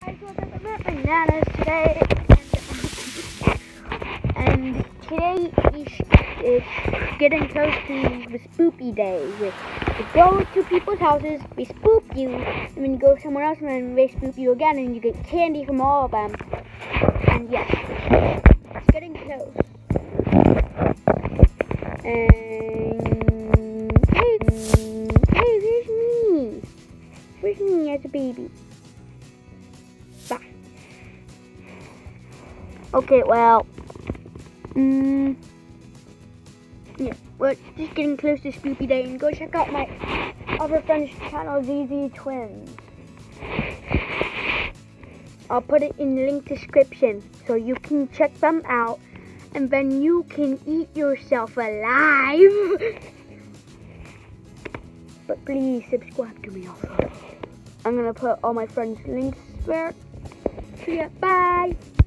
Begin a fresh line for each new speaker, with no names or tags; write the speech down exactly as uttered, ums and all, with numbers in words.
Guys, what's up? I'm at Bananas today, and, and today is, is getting close to the Spoopy day. We, we go to people's houses, we spoop you, and then you go somewhere else and then they spoop you again, and you get candy from all of them. And yes, it's getting close. And hey, hey, there's me. There's me as a baby. Bye. Okay, well, mm, yeah, we're just getting close to Spoopy Day, and go check out my other friend's channel, Z Z Twins. I'll put it in the link description so you can check them out, and then you can eat yourself alive. But please subscribe to me also. I'm gonna put all my friends' links there. See ya, bye.